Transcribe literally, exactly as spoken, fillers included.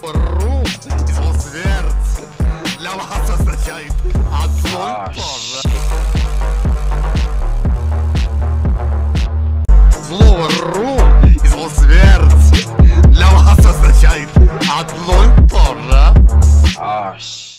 Ру и злосмерть для вас означает одно и то же. Слово ру и злосмерть для вас означает одно и то же.